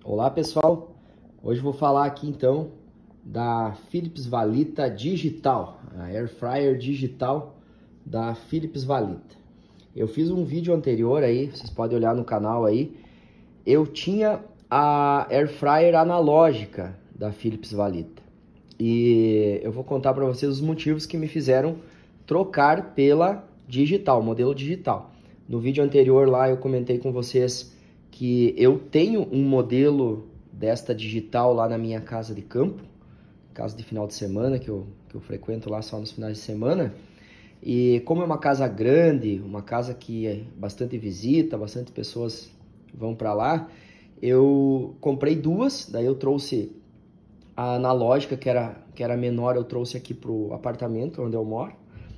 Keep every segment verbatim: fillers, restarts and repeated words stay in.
Olá pessoal, hoje vou falar aqui então da Philips Valita Digital, a Air Fryer Digital da Philips Valita. Eu fiz um vídeo anterior aí, vocês podem olhar no canal aí, eu tinha a Air Fryer analógica da Philips Valita e eu vou contar para vocês os motivos que me fizeram trocar pela digital, modelo digital. No vídeo anterior lá eu comentei com vocês que eu tenho um modelo desta digital lá na minha casa de campo, casa de final de semana, que eu, que eu frequento lá só nos finais de semana. E como é uma casa grande, uma casa que é bastante visita, bastante pessoas vão para lá, eu comprei duas, daí eu trouxe a analógica, que era, que era menor, eu trouxe aqui pro apartamento onde eu moro.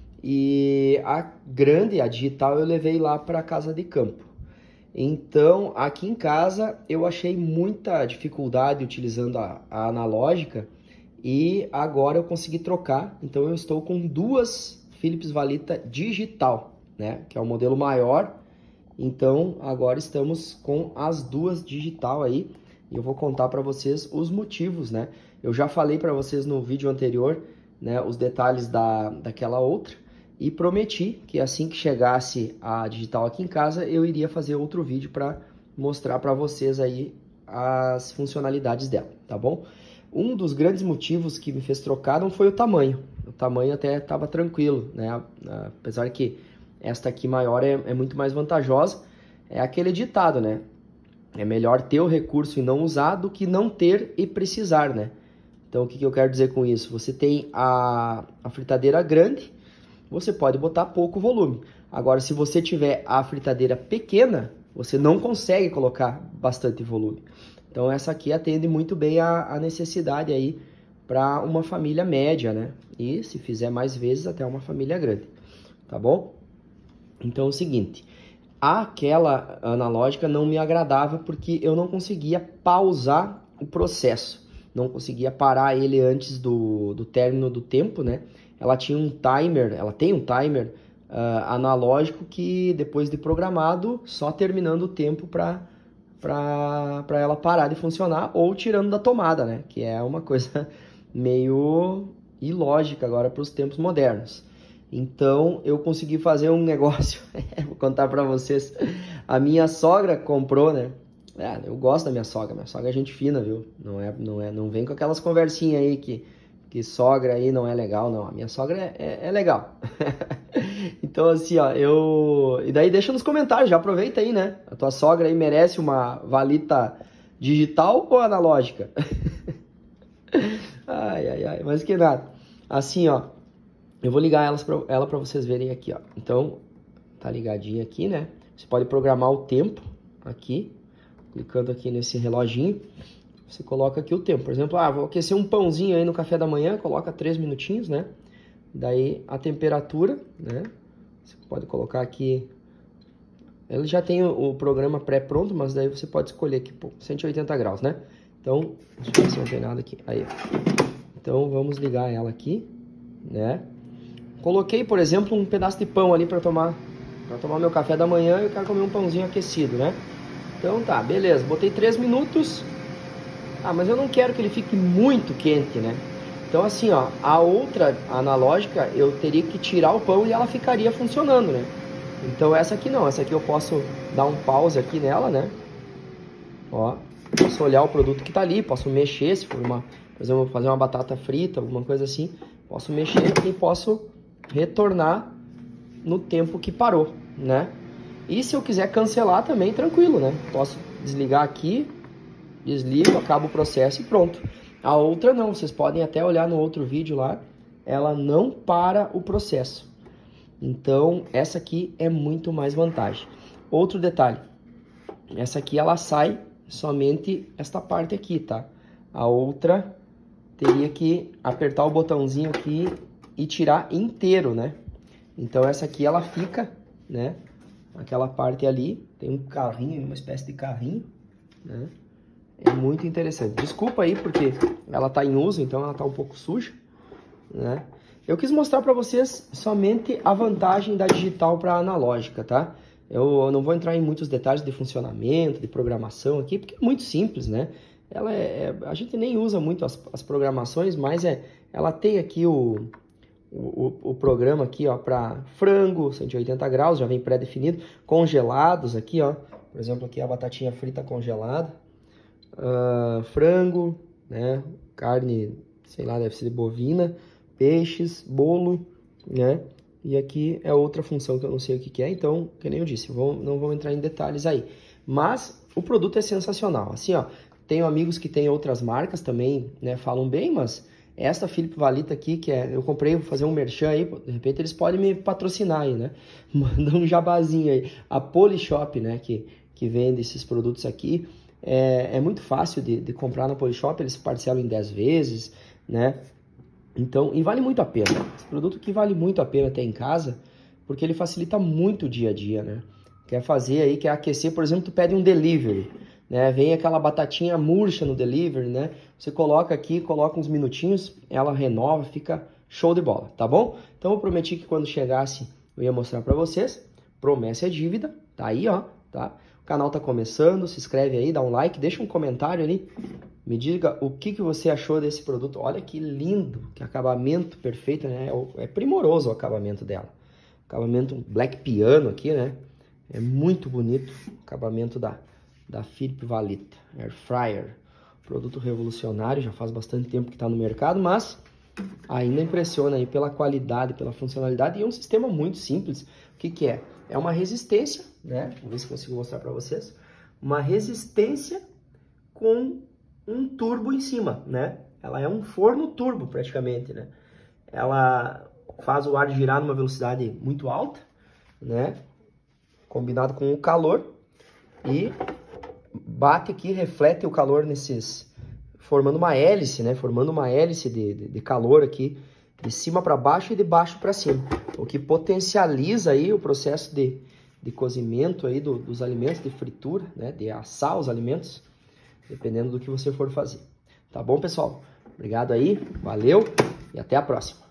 E a grande, a digital, eu levei lá para a casa de campo. Então, aqui em casa, eu achei muita dificuldade utilizando a, a analógica e agora eu consegui trocar. Então, eu estou com duas Philips Valita digital, né? Que é o modelo maior. Então, agora estamos com as duas digital aí e eu vou contar para vocês os motivos, né? Eu já falei para vocês no vídeo anterior, né, os detalhes da, daquela outra. E prometi que assim que chegasse a digital aqui em casa, eu iria fazer outro vídeo para mostrar para vocês aí as funcionalidades dela, tá bom? Um dos grandes motivos que me fez trocar não foi o tamanho. O tamanho até estava tranquilo, né? Apesar que esta aqui maior é, é muito mais vantajosa. É aquele ditado, né? É melhor ter o recurso e não usar do que não ter e precisar, né? Então o que, que eu quero dizer com isso? Você tem a, a fritadeira grande, você pode botar pouco volume. Agora, se você tiver a fritadeira pequena, você não consegue colocar bastante volume. Então, essa aqui atende muito bem a, a necessidade aí para uma família média, né? E se fizer mais vezes, até uma família grande, tá bom? Então, é o seguinte, aquela analógica não me agradava porque eu não conseguia pausar o processo. Não conseguia parar ele antes do, do término do tempo, né? Ela tinha um timer, ela tem um timer uh, analógico que depois de programado, só terminando o tempo para para ela parar de funcionar ou tirando da tomada, né? Que é uma coisa meio ilógica agora para os tempos modernos. Então eu consegui fazer um negócio, vou contar para vocês. A minha sogra comprou, né? É, eu gosto da minha sogra, minha sogra é gente fina, viu? Não é, não é, não vem com aquelas conversinhas aí que que sogra aí não é legal, não. A minha sogra é, é, é legal. Então, assim, ó, eu... E daí deixa nos comentários, já aproveita aí, né? A tua sogra aí merece uma Valita digital ou analógica? Ai, ai, ai, mas que nada. Assim, ó, eu vou ligar elas pra, ela pra vocês verem aqui, ó. Então, tá ligadinha aqui, né? Você pode programar o tempo aqui, clicando aqui nesse reloginho. Você coloca aqui o tempo, por exemplo, ah, vou aquecer um pãozinho aí no café da manhã, coloca três minutinhos, né? Daí a temperatura, né? Você pode colocar aqui, ele já tem o, o programa pré-pronto, mas daí você pode escolher aqui, pô, cento e oitenta graus, né? Então, deixa eu ver se não tem nada aqui, aí. Então, vamos ligar ela aqui, né? Coloquei, por exemplo, um pedaço de pão ali para tomar, para tomar meu café da manhã e eu quero comer um pãozinho aquecido, né? Então tá, beleza, botei três minutos. Ah, mas eu não quero que ele fique muito quente, né? Então assim, ó, a outra analógica eu teria que tirar o pão e ela ficaria funcionando, né? Então essa aqui não, essa aqui eu posso dar um pause aqui nela, né? Ó, posso olhar o produto que tá ali, posso mexer, se for uma, por exemplo, fazer uma batata frita, alguma coisa assim, posso mexer e posso retornar no tempo que parou, né? E se eu quiser cancelar também, tranquilo, né? Posso desligar aqui, desligo, acaba o processo e pronto. A outra não, vocês podem até olhar no outro vídeo lá, ela não para o processo. Então, essa aqui é muito mais vantagem. Outro detalhe, essa aqui ela sai somente esta parte aqui, tá? A outra teria que apertar o botãozinho aqui e tirar inteiro, né? Então, essa aqui ela fica, né? Aquela parte ali, tem um carrinho, uma espécie de carrinho, né? É muito interessante. Desculpa aí, porque ela tá em uso, então ela tá um pouco suja, né? Eu quis mostrar para vocês somente a vantagem da digital para analógica, tá? Eu não vou entrar em muitos detalhes de funcionamento, de programação aqui, porque é muito simples, né? Ela é, é, a gente nem usa muito as, as programações, mas é, ela tem aqui o, o, o programa aqui, ó, para frango, cento e oitenta graus, já vem pré-definido, congelados aqui, ó. Por exemplo, aqui a batatinha frita congelada, uh, frango, né? Carne, sei lá, deve ser bovina, peixes, bolo, né? E aqui é outra função que eu não sei o que, que é, então, que nem eu disse, vou, não vou entrar em detalhes aí. Mas o produto é sensacional. Assim, ó, tenho amigos que têm outras marcas também, né, falam bem, mas esta Philips Valita aqui, que é, eu comprei, vou fazer um merchan aí, de repente eles podem me patrocinar aí, né? Manda um jabazinho aí. A Polishop, né, que, que vende esses produtos aqui, é, é muito fácil de, de comprar na Polishop, eles parcelam em dez vezes, né? Então, e vale muito a pena. Esse produto que vale muito a pena ter em casa, porque ele facilita muito o dia a dia, né? Quer fazer aí, quer aquecer, por exemplo, tu pede um delivery, né? Vem aquela batatinha murcha no delivery, né? Você coloca aqui, coloca uns minutinhos, ela renova, fica show de bola, tá bom? Então eu prometi que quando chegasse eu ia mostrar pra vocês. Promessa é dívida, tá aí, ó, tá? O canal tá começando, se inscreve aí, dá um like, deixa um comentário ali. Me diga o que, que você achou desse produto. Olha que lindo, que acabamento perfeito, né? É primoroso o acabamento dela. Acabamento black piano aqui, né? É muito bonito o acabamento da, da Philips Valita Air Fryer. Produto revolucionário, já faz bastante tempo que está no mercado, mas ainda impressiona aí pela qualidade, pela funcionalidade. E é um sistema muito simples. O que, que é? É uma resistência, né? Vamos ver se consigo mostrar para vocês. Uma resistência com um turbo em cima, né? Ela é um forno turbo praticamente, né? Ela faz o ar girar numa velocidade muito alta, né? Combinado com o calor e bate aqui, reflete o calor nesses, formando uma hélice, né? Formando uma hélice de, de, de calor aqui, de cima para baixo e de baixo para cima, o que potencializa aí o processo de, de cozimento aí do, dos alimentos, de fritura, né? De assar os alimentos, dependendo do que você for fazer. Tá bom, pessoal? Obrigado aí, valeu e até a próxima.